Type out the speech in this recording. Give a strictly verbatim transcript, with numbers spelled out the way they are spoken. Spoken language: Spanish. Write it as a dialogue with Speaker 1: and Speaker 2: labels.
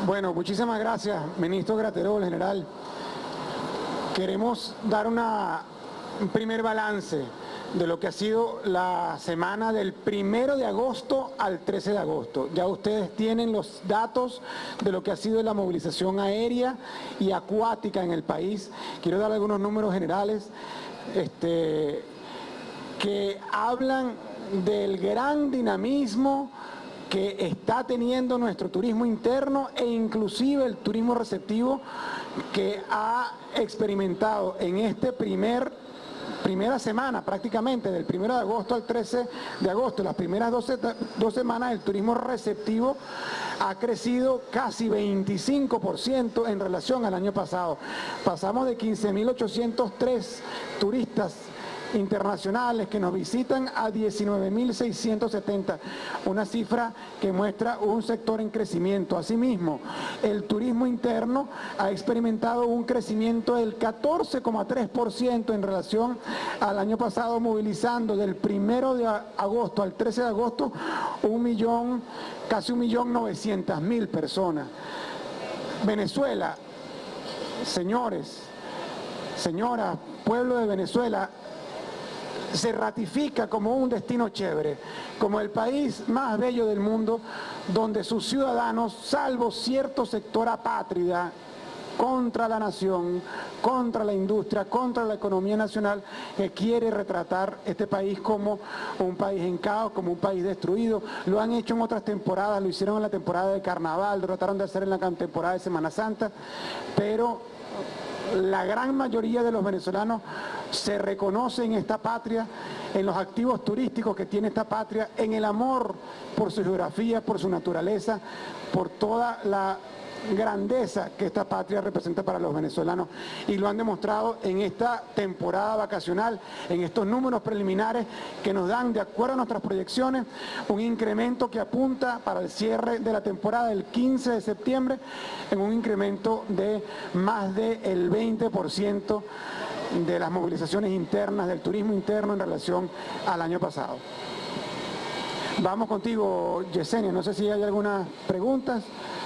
Speaker 1: Bueno, muchísimas gracias, ministro Graterol, general. Queremos dar una, un primer balance de lo que ha sido la semana del primero de agosto al trece de agosto. Ya ustedes tienen los datos de lo que ha sido la movilización aérea y acuática en el país. Quiero dar algunos números generales este, que hablan del gran dinamismo que está teniendo nuestro turismo interno e inclusive el turismo receptivo que ha experimentado en este primer primera semana prácticamente, del primero de agosto al trece de agosto, las primeras dos, dos semanas el turismo receptivo ha crecido casi veinticinco por ciento en relación al año pasado. Pasamos de quince mil ochocientos tres turistas internacionales que nos visitan a diecinueve mil seiscientos setenta, una cifra que muestra un sector en crecimiento. Asimismo, el turismo interno ha experimentado un crecimiento del catorce coma tres por ciento en relación al año pasado, movilizando del primero de agosto al trece de agosto un millón, casi un millón novecientas mil personas. Venezuela, señores, señoras, pueblo de Venezuela, se ratifica como un destino chévere, como el país más bello del mundo, donde sus ciudadanos, salvo cierto sector apátrida contra la nación, contra la industria, contra la economía nacional, que quiere retratar este país como un país en caos, como un país destruido. Lo han hecho en otras temporadas, lo hicieron en la temporada de Carnaval, lo trataron de hacer en la temporada de Semana Santa, pero la gran mayoría de los venezolanos se reconoce en esta patria, en los activos turísticos que tiene esta patria, en el amor por su geografía, por su naturaleza, por toda la grandeza que esta patria representa para los venezolanos, y lo han demostrado en esta temporada vacacional, en estos números preliminares que nos dan, de acuerdo a nuestras proyecciones, un incremento que apunta para el cierre de la temporada del quince de septiembre en un incremento de más del veinte por ciento de las movilizaciones internas, del turismo interno en relación al año pasado. Vamos contigo, Yesenia, no sé si hay algunas preguntas.